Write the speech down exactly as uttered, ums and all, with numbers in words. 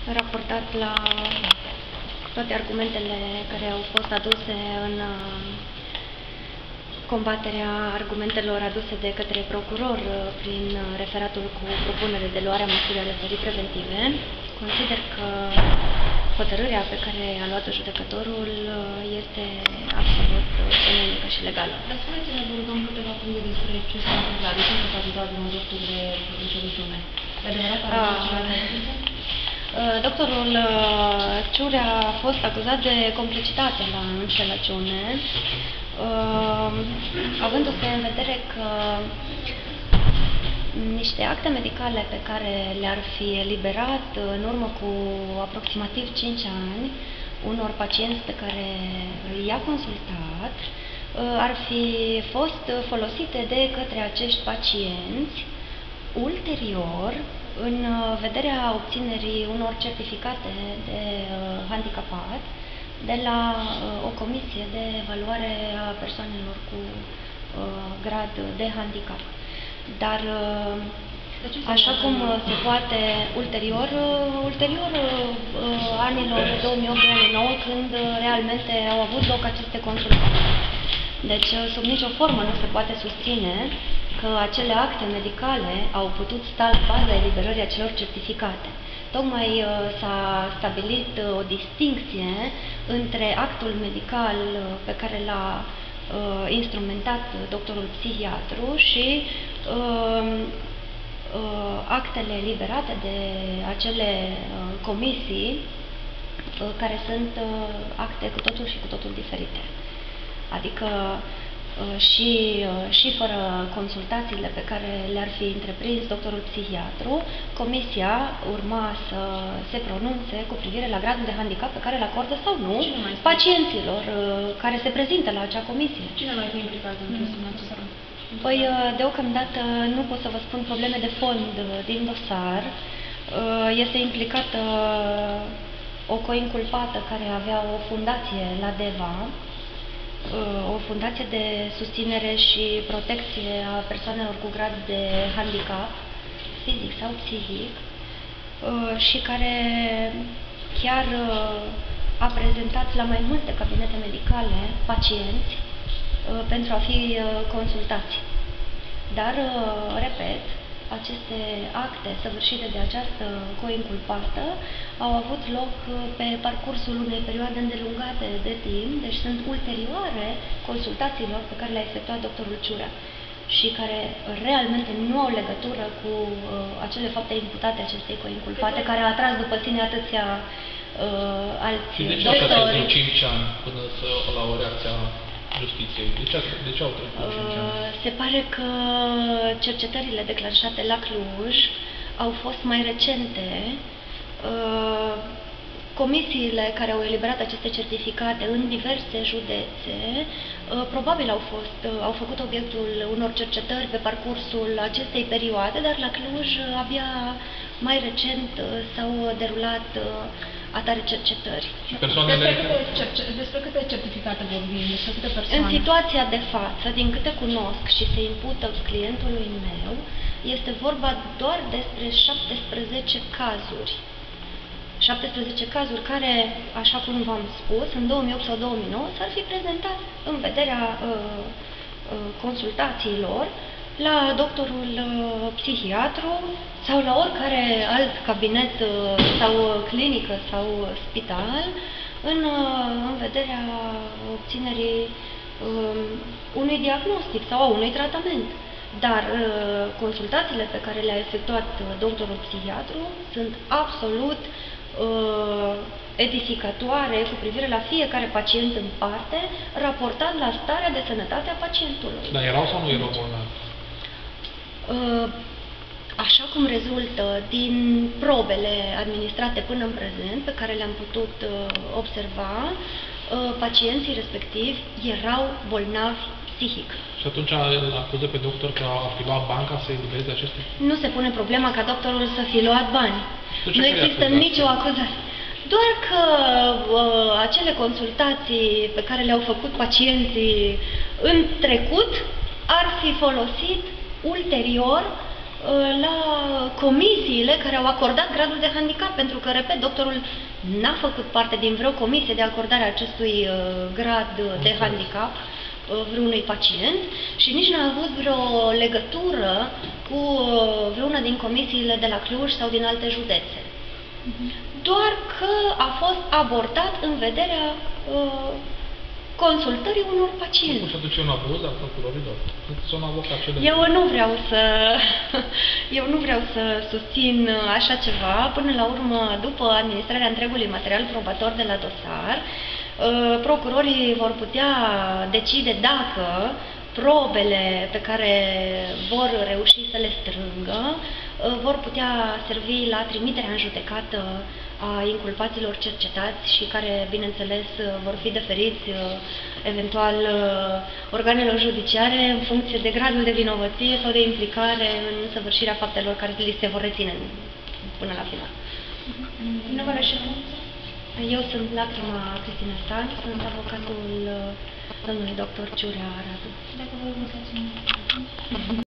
raportat la toate argumentele care au fost aduse în combaterea argumentelor aduse de către procuror prin referatul cu propunere de luare a măsurii arestării preventive. Consider că hotărârea pe care a luat-o judecătorul este absolut temenică și legală. Dar spuneți-ne, domnul, câteva puncte despre ce s-a întâmplat, de ce nu s-a ajutat din doctor de înșelăciune. E adevărat că a Doctorul Ciurea a fost acuzat de complicitate la înșelăciune, avându-se în vedere că niște acte medicale pe care le-ar fi eliberat în urmă cu aproximativ cinci ani unor pacienți pe care i-a consultat ar fi fost folosite de către acești pacienți ulterior în vederea obținerii unor certificate de handicapat de la o comisie de evaluare a persoanelor cu grad de handicap. Dar așa cum se poate ulterior, ulterior anilor două mii opt - două mii nouă, când realmente au avut loc aceste consultări. Deci, sub nicio formă nu se poate susține că acele acte medicale au putut sta la baza eliberării acelor certificate. Tocmai s-a stabilit o distincție între actul medical pe care l-a uh, instrumentat doctorul psihiatru și uh, uh, actele eliberate de acele uh, comisii uh, care sunt uh, acte cu totul și cu totul diferite. Adică și, și fără consultațiile pe care le-ar fi întreprins doctorul psihiatru, comisia urma să se pronunțe cu privire la gradul de handicap pe care îl acordă sau nu pacienților care se prezintă la acea comisie. Cine mai fi implicat în chestiunea aceasta? Păi, deocamdată nu pot să vă spun probleme de fond din dosar. Este implicată o coinculpată care avea o fundație la Deva, o fundație de susținere și protecție a persoanelor cu grad de handicap, fizic sau psihic, și care chiar a prezentat la mai multe cabinete medicale pacienți pentru a fi consultați. Dar, repet, aceste acte săvârșite de această coinculpată au avut loc pe parcursul unei perioade îndelungate de timp, deci sunt ulterioare consultațiilor pe care le-a efectuat doctorul Ciurea și care realmente nu au legătură cu uh, acele fapte imputate acestei coinculpate, care a atras după sine atâția uh, alți și de ce doctori. de cinci ani până să la o reacție a justiției? De ce, de ce au trecut cinci ani? Se pare că cercetările declanșate la Cluj au fost mai recente. Comisiile care au eliberat aceste certificate în diverse județe probabil au, fost, au făcut obiectul unor cercetări pe parcursul acestei perioade, dar la Cluj abia mai recent s-au derulat atare cercetări. Persoanele... Despre câte, despre câte certificate vorbim? Despre câte persoane? În situația de față, din câte cunosc și se impută clientului meu, este vorba doar despre șaptesprezece cazuri. șaptesprezece cazuri care, așa cum v-am spus, în două mii opt sau două mii nouă s-ar fi prezentat în vederea uh, uh, consultațiilor la doctorul uh, psihiatru sau la oricare alt cabinet uh, sau clinică sau spital în, uh, în vederea obținerii uh, unui diagnostic sau a unui tratament. Dar uh, consultațiile pe care le-a efectuat uh, doctorul psihiatru sunt absolut uh, edificatoare cu privire la fiecare pacient în parte, raportat la starea de sănătate a pacientului. Dar erau sau nu erau bolnavi? Uh, Așa cum rezultă din probele administrate până în prezent, pe care le-am putut uh, observa, uh, pacienții respectivi erau bolnavi psihic. Și atunci îl acuză pe doctor că ar fi luat bani ca să elibereze aceste... Nu se pune problema ca doctorul să fi luat bani. Nu există nicio acuzație. Doar că uh, acele consultații pe care le-au făcut pacienții în trecut ar fi folosit ulterior la comisiile care au acordat gradul de handicap, pentru că, repet, doctorul n-a făcut parte din vreo comisie de acordare a acestui grad de handicap vreunui pacient și nici n-a avut vreo legătură cu vreuna din comisiile de la Cluj sau din alte județe. Doar că a fost abordat în vederea uh, consultării unor pacienți. Și atunci e un abuz al procurorilor? Sunt avocat cele... Eu nu vreau să eu nu vreau să susțin așa ceva. Până la urmă, după administrarea întregului material probator de la dosar, procurorii vor putea decide dacă probele pe care vor reuși să le strângă vor putea servi la trimiterea în judecată a inculpaților cercetați și care, bineînțeles, vor fi deferiți eventual organelor judiciare în funcție de gradul de vinovăție sau de implicare în săvârșirea faptelor care li se vor reține până la final. Vinovarea și Eu sunt Lacrima Cristina Stan, sunt avocatul domnului doctor Ciurea Radu. Dacă vă urmăsați